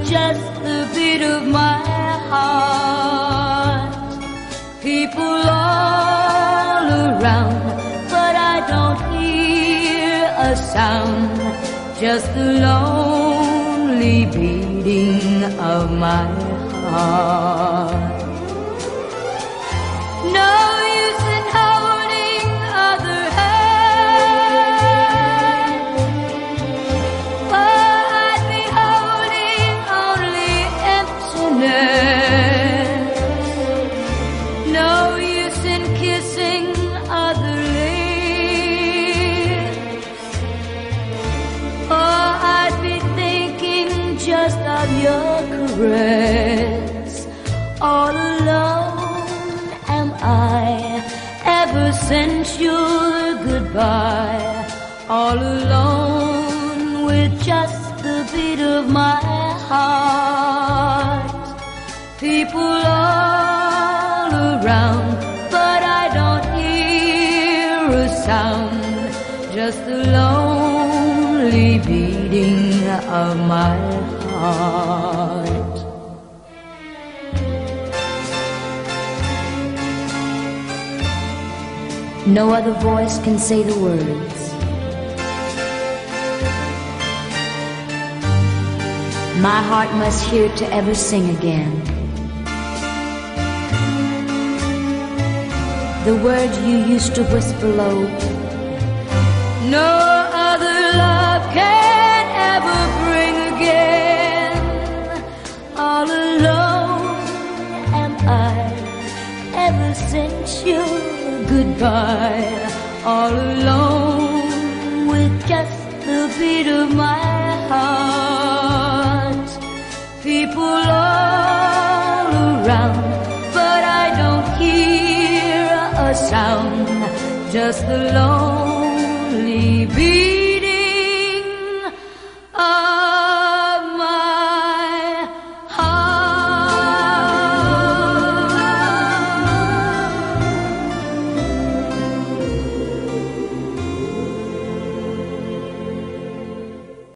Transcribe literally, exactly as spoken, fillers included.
just the beat of my heart. People all around, but I don't hear a sound, just the lonely beating of my heart. No use in holding other hands, for I'd be holding only emptiness. No use in kissing other lips, for I'd be thinking just of your caress. All alone am I, ever since your goodbye. All alone with just the beat of my heart. People all around, but I don't hear a sound, just the lonely beating of my heart. No other voice can say the words. My heart must hear to ever sing again. The words you used to whisper low. No other love can ever bring again. All alone am I, ever since you goodbye, all alone with just the beat of my heart. People all around, but I don't hear a sound, just the lonely beat